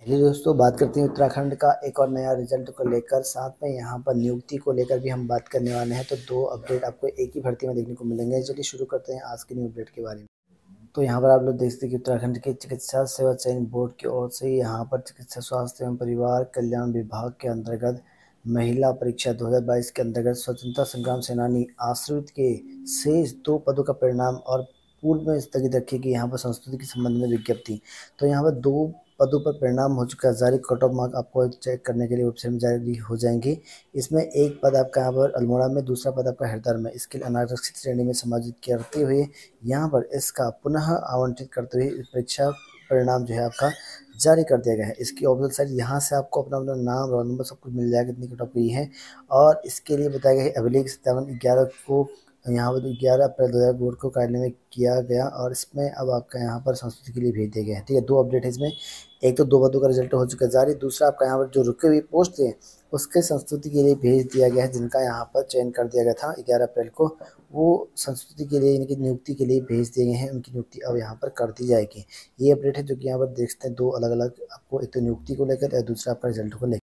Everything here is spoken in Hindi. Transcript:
चलिए दोस्तों, बात करते हैं उत्तराखंड का एक और नया रिजल्ट को लेकर। साथ में यहाँ पर नियुक्ति को लेकर भी हम बात करने वाले हैं। तो दो अपडेट आपको एक ही भर्ती में देखने को मिलेंगे। चलिए शुरू करते हैं आज के न्यू अपडेट के बारे में। तो यहाँ पर आप लोग देखते हैं कि उत्तराखंड के चिकित्सा सेवा चयन बोर्ड की ओर से यहाँ पर चिकित्सा स्वास्थ्य एवं परिवार कल्याण विभाग के अंतर्गत महिला परीक्षा 2022 के अंतर्गत स्वतंत्रता संग्राम सेनानी आश्रित के शेष 2 पदों का परिणाम और पूर्व में स्थगित रखी गई यहाँ पर संस्तुति के संबंध में विज्ञप्ति। तो यहाँ पर 2 पदों पर परिणाम हो चुका है जारी। कट ऑफ मार्क आपको चेक करने के लिए वेबसाइट में जारी हो जाएंगे। इसमें एक पद आपका यहाँ पर अल्मोड़ा में, दूसरा पद आपका हरिद्वार में। इसके लिए अनारक्षित श्रेणी में समायोजित करते हुए यहाँ पर इसका पुनः आवंटित करते हुए परीक्षा परिणाम जो है आपका जारी कर दिया गया है। इसकी ऑफिशियल साइट यहाँ से आपको अपना अपना नाम, रोल नंबर सब कुछ मिल जाएगा, कितनी कट ऑफ हुई है। और इसके लिए बताया गया है अभिलेख 57/11 को यहाँ पर 11 अप्रैल 2000 बोर्ड को कार्यालय में किया गया। और इसमें अब आपका यहाँ पर संस्तुति के लिए भेज दिया गया है। ठीक है, 2 अपडेट है इसमें। एक तो 2 पदों का रिजल्ट हो चुका है जारी, दूसरा आपका यहाँ पर जो रुके हुए पोस्ट थे उसके संस्तुति के लिए भेज दिया गया है, जिनका यहाँ पर चयन कर दिया गया था 11 अप्रैल को। वो संस्तुति के लिए, इनकी नियुक्ति के लिए भेज दिए गए हैं। उनकी नियुक्ति अब यहाँ पर कर दी जाएगी। ये अपडेट है जो कि यहाँ पर देखते हैं 2 अलग अलग आपको, एक तो नियुक्ति को लेकर और दूसरा आपका रिजल्ट को लेकर।